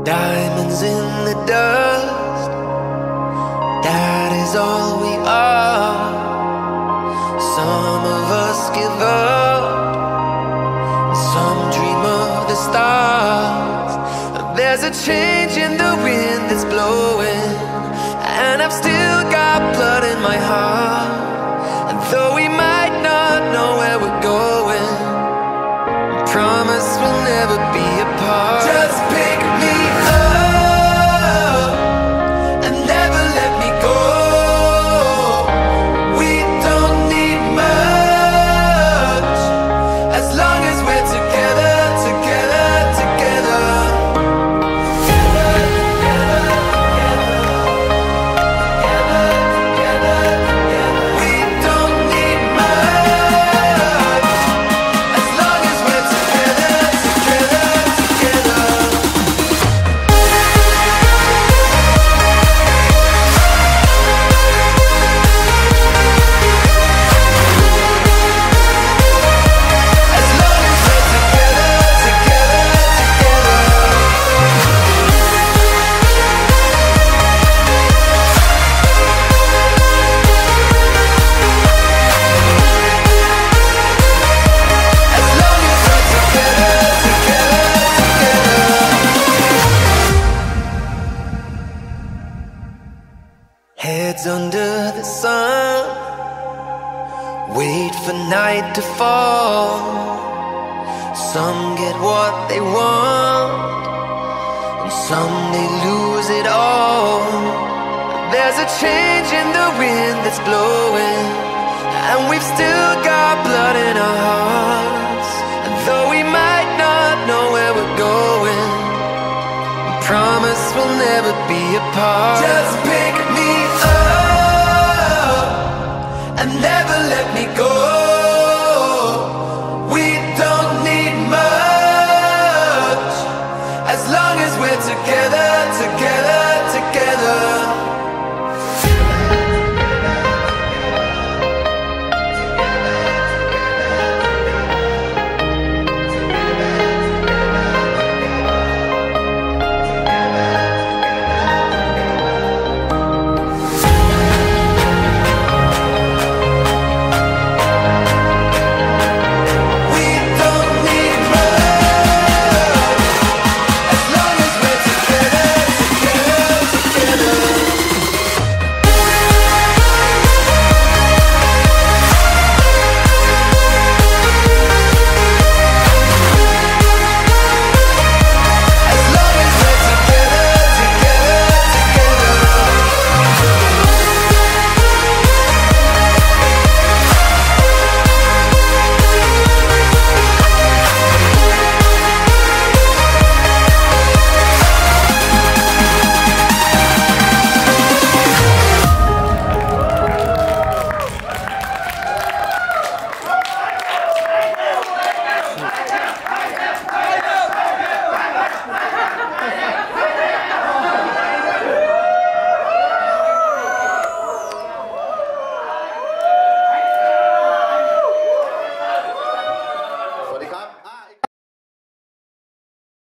Diamonds in the dust, that is all we are. Some of us give up, some dream of the stars. There's a change in the wind that's blowing, and I've still got blood in my heart. And though we might not know where we're going, I promise we'll never be apart. Just pick me up and never let me go. We don't need much, as long as we're together, together, together. We don't need much, as long as we're together, together, together. As long as we're together, together, together. As long as we're together, together, together. Heads under the sun, wait for night to fall. Some get what they want, and some they lose it all. There's a change in the wind that's blowing, and we've still got blood in our hearts. And though we might not know where we're going, I promise we'll never be apart. Just pick me up and never let me go.